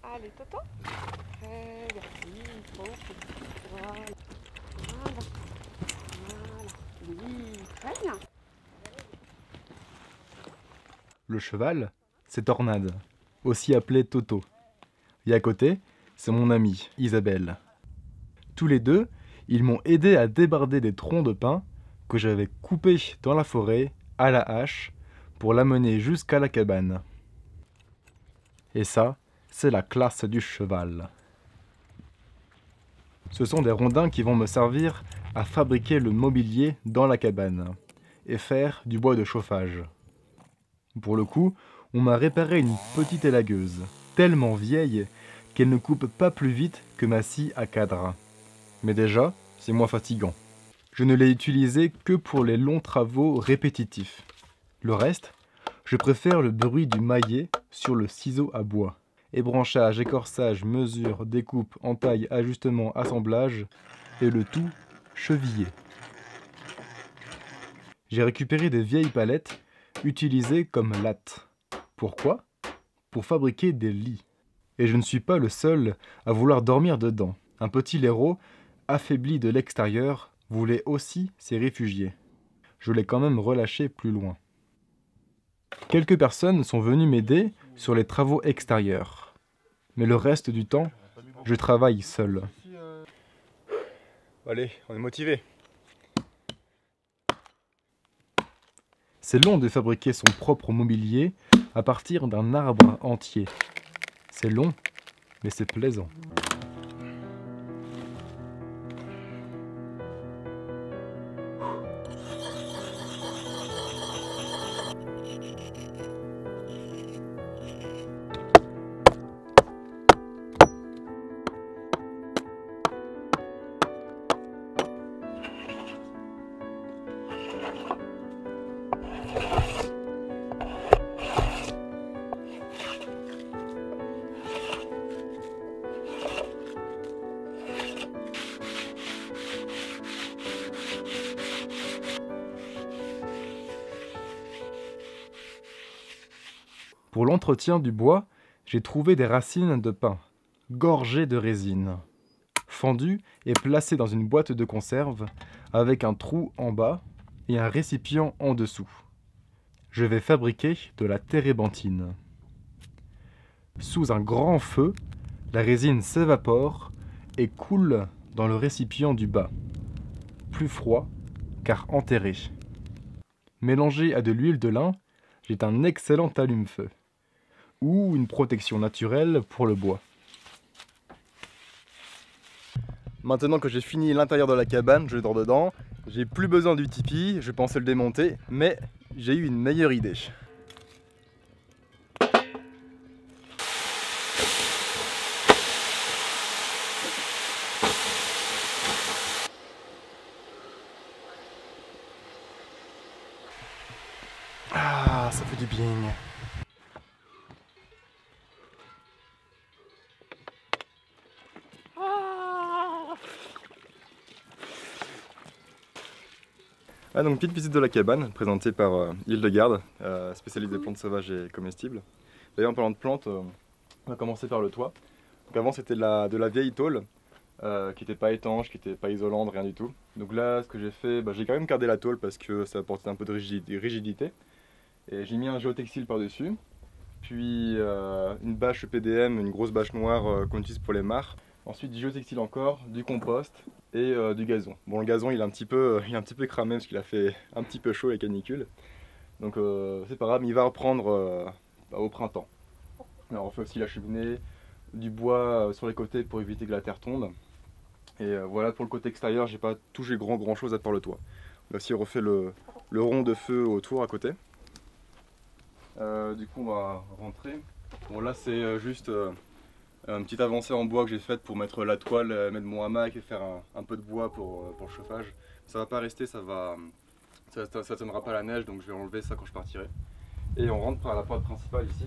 Allez, Toto. Très bien. Oui, trop. Voilà. Voilà. Voilà. Oui, très bien. Le cheval, c'est Tornade, aussi appelé Toto. Et à côté, c'est mon amie, Isabelle. Tous les deux, ils m'ont aidé à débarder des troncs de pin que j'avais coupés dans la forêt à la hache pour l'amener jusqu'à la cabane. Et ça, c'est la classe du cheval. Ce sont des rondins qui vont me servir à fabriquer le mobilier dans la cabane et faire du bois de chauffage. Pour le coup, on m'a réparé une petite élagueuse, tellement vieille qu'elle ne coupe pas plus vite que ma scie à cadre. Mais déjà, c'est moins fatigant. Je ne l'ai utilisée que pour les longs travaux répétitifs. Le reste, je préfère le bruit du maillet sur le ciseau à bois. Ébranchage, écorçage, mesure, découpe, entaille, ajustement, assemblage, et le tout chevillé. J'ai récupéré des vieilles palettes utilisées comme lattes. Pourquoi ? Pour fabriquer des lits. Et je ne suis pas le seul à vouloir dormir dedans. Un petit laireau, affaibli de l'extérieur, voulait aussi s'y réfugier. Je l'ai quand même relâché plus loin. Quelques personnes sont venues m'aider sur les travaux extérieurs. Mais le reste du temps, je travaille seul. Allez, on est motivé. C'est long de fabriquer son propre mobilier à partir d'un arbre entier. C'est long, mais c'est plaisant. Pour l'entretien du bois, j'ai trouvé des racines de pin, gorgées de résine, fendues et placées dans une boîte de conserve avec un trou en bas et un récipient en dessous. Je vais fabriquer de la térébenthine. Sous un grand feu, la résine s'évapore et coule dans le récipient du bas. Plus froid, car enterré. Mélangé à de l'huile de lin, j'ai un excellent allume-feu. Ou une protection naturelle pour le bois. Maintenant que j'ai fini l'intérieur de la cabane, je dors dedans. J'ai plus besoin du tipi, je pensais le démonter, mais j'ai eu une meilleure idée. Ah, ça fait du bien. Ah, donc petite visite de la cabane présentée par Hildegarde, spécialiste des plantes sauvages et comestibles. D'ailleurs en parlant de plantes, on va commencer par le toit. Donc avant c'était de la vieille tôle qui n'était pas étanche, qui n'était pas isolante, rien du tout. Donc là ce que j'ai fait, j'ai quand même gardé la tôle parce que ça apportait un peu de rigidité. Et j'ai mis un géotextile par dessus, puis une bâche PDM, une grosse bâche noire qu'on utilise pour les mares. Ensuite du géotextile encore, du compost et du gazon. Bon, le gazon il est un petit peu cramé parce qu'il a fait un petit peu chaud les canicules. Donc c'est pas grave, mais il va reprendre au printemps. Alors on fait aussi la cheminée, du bois sur les côtés pour éviter que la terre tombe. Et voilà, pour le côté extérieur, j'ai pas touché grand chose à part le toit. On a aussi refait le rond de feu autour à côté. Du coup on va rentrer. Bon là c'est juste une petite avancée en bois que j'ai faite pour mettre la toile, mettre mon hamac et faire un peu de bois pour le chauffage. Ça va pas rester, ça tiendra pas la neige, donc je vais enlever ça quand je partirai. Et on rentre par la porte principale ici.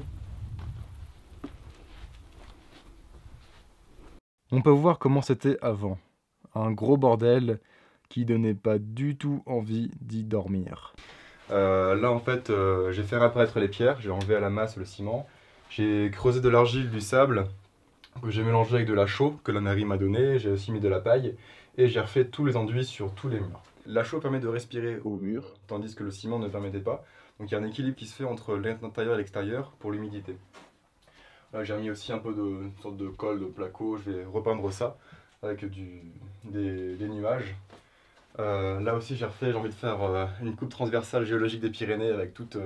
On peut voir comment c'était avant. Un gros bordel qui donnait pas du tout envie d'y dormir. Là en fait j'ai fait réapparaître les pierres, j'ai enlevé à la masse le ciment. J'ai creusé de l'argile, du sable que j'ai mélangé avec de la chaux que la mairie m'a donné. J'ai aussi mis de la paille et j'ai refait tous les enduits sur tous les murs. La chaux permet de respirer au mur, tandis que le ciment ne permettait pas. Donc il y a un équilibre qui se fait entre l'intérieur et l'extérieur pour l'humidité. Là j'ai remis aussi un peu de une sorte de colle de placo, je vais repeindre ça avec des nuages. Là aussi j'ai envie de faire une coupe transversale géologique des Pyrénées avec toutes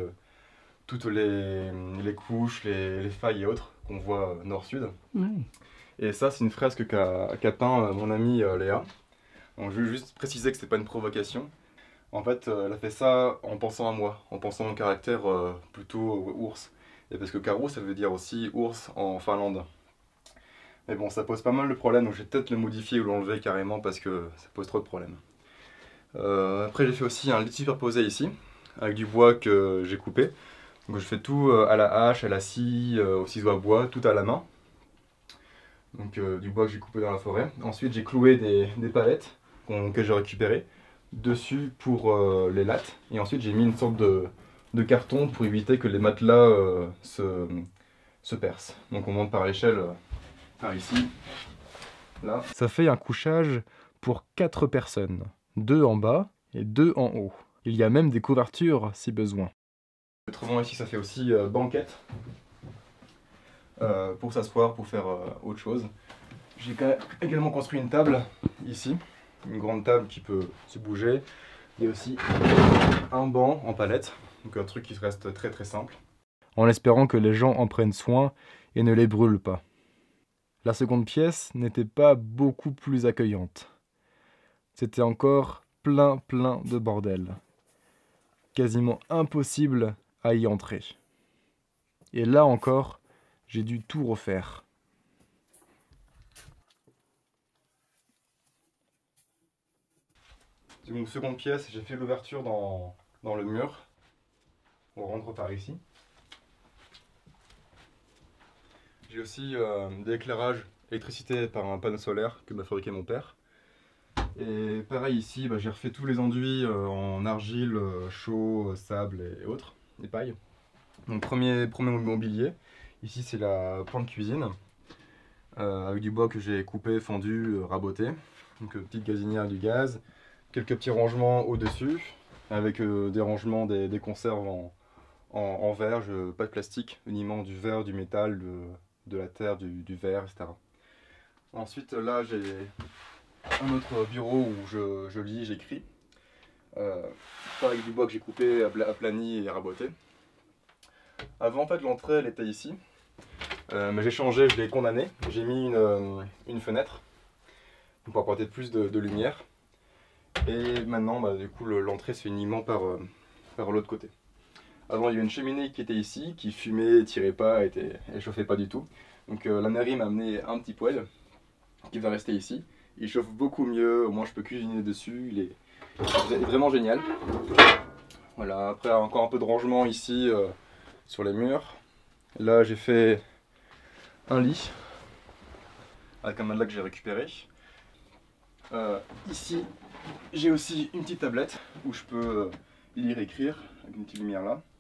les couches, les failles et autres qu'on voit nord-sud. Ouais. Et ça c'est une fresque qu'a peint mon ami Léa. Donc, je veux juste préciser que c'était pas une provocation. En fait, elle a fait ça en pensant à moi, en pensant à mon caractère plutôt ours. Et parce que Karou, ça veut dire aussi ours en Finlande. Mais bon, ça pose pas mal de problèmes, donc je vais peut-être le modifier ou l'enlever carrément parce que ça pose trop de problèmes. Après, j'ai fait aussi un lit superposé ici, avec du bois que j'ai coupé. Donc je fais tout à la hache, à la scie, au ciseau à bois, tout à la main. Donc du bois que j'ai coupé dans la forêt. Ensuite, j'ai cloué des palettes que j'ai récupérées dessus pour les lattes. Et ensuite, j'ai mis une sorte de carton pour éviter que les matelas se percent. Donc on monte par l'échelle, par ici, là. Ça fait un couchage pour 4 personnes. 2 en bas et 2 en haut. Il y a même des couvertures si besoin. Autrement ici ça fait aussi banquette pour s'asseoir, pour faire autre chose. J'ai également construit une table ici, une grande table qui peut se bouger. Il y a aussi un banc en palette, donc un truc qui reste très très simple. En espérant que les gens en prennent soin et ne les brûlent pas. La seconde pièce n'était pas beaucoup plus accueillante. C'était encore plein de bordel. Quasiment impossible à y entrer. Et là encore, j'ai dû tout refaire. C'est une seconde pièce, j'ai fait l'ouverture dans le mur. On rentre par ici. J'ai aussi de l'éclairage, électricité par un panneau solaire que m'a fabriqué mon père. Et pareil ici, j'ai refait tous les enduits en argile, chaux, sable et autres, et paille. Donc premier mobilier, ici c'est la plante cuisine, avec du bois que j'ai coupé, fendu, raboté. Donc petite gazinière du gaz, quelques petits rangements au-dessus, avec des rangements des conserves en verre, pas de plastique, uniquement du verre, du métal, de la terre, du verre, etc. Ensuite là j'ai un autre bureau où je lis, j'écris. Avec du bois que j'ai coupé, aplani et raboté. Avant en fait l'entrée elle était ici, mais j'ai changé, je l'ai condamné. J'ai mis une fenêtre pour apporter plus de lumière. Et maintenant du coup l'entrée se fait uniquement par l'autre côté. Avant il y avait une cheminée qui était ici, qui fumait, tirait pas, elle chauffait pas du tout. Donc la mairie m'a amené un petit poêle qui va rester ici. Il chauffe beaucoup mieux, au moins je peux cuisiner dessus, il est vraiment génial. Voilà, après encore un peu de rangement ici sur les murs. Là j'ai fait un lit avec un matelas que j'ai récupéré. Ici j'ai aussi une petite tablette où je peux lire et écrire avec une petite lumière là.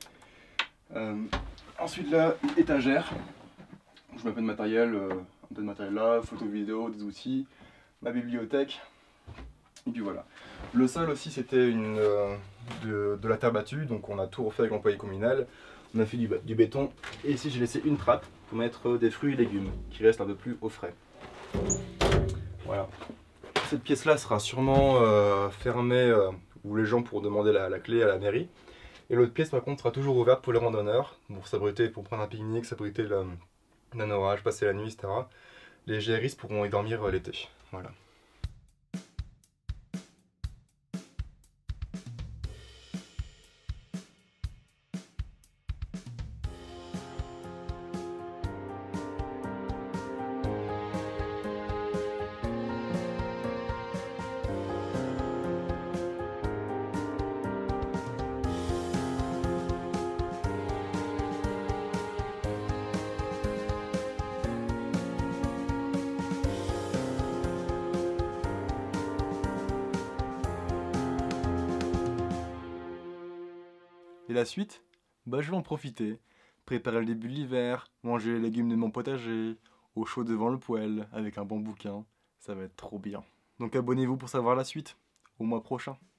Ensuite là, une étagère où je mets un peu de matériel là, photo vidéo, des outils, ma bibliothèque. Et puis voilà. Le sol aussi c'était de la terre battue, donc on a tout refait avec l'employé communal. On a fait du béton et ici j'ai laissé une trappe pour mettre des fruits et légumes qui restent un peu plus au frais. Voilà. Cette pièce là sera sûrement fermée où les gens pourront demander la clé à la mairie. Et l'autre pièce par contre sera toujours ouverte pour les randonneurs, pour s'abriter, pour prendre un pique-nique, s'abriter d'un orage, passer la nuit, etc. Les GRIs pourront y dormir l'été. Voilà. Et la suite, je vais en profiter. Préparer le début de l'hiver, manger les légumes de mon potager, au chaud devant le poêle, avec un bon bouquin. Ça va être trop bien. Donc abonnez-vous pour savoir la suite. Au mois prochain.